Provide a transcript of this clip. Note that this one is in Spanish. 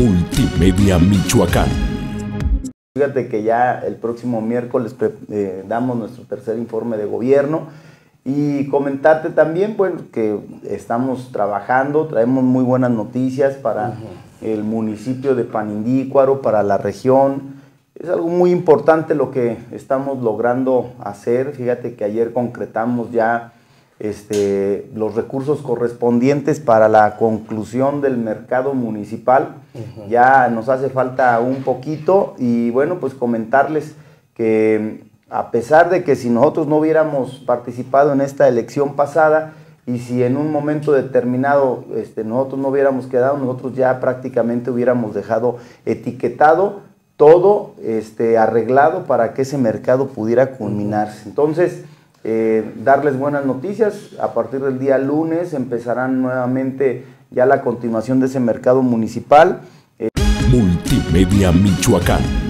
Multimedia Michoacán. Fíjate que ya el próximo miércoles damos nuestro tercer informe de gobierno y comentarte también, bueno, que estamos trabajando, traemos muy buenas noticias para el municipio de Panindícuaro, para la región. Es algo muy importante lo que estamos logrando hacer. Fíjate que ayer concretamos ya los recursos correspondientes para la conclusión del mercado municipal. Ya nos hace falta un poquito y bueno, pues comentarles que a pesar de que si nosotros no hubiéramos participado en esta elección pasada y si en un momento determinado nosotros no hubiéramos quedado, nosotros ya prácticamente hubiéramos dejado etiquetado todo arreglado para que ese mercado pudiera culminarse. Entonces, darles buenas noticias, a partir del día lunes empezarán nuevamente ya la continuación de ese mercado municipal. Multimedia Michoacán.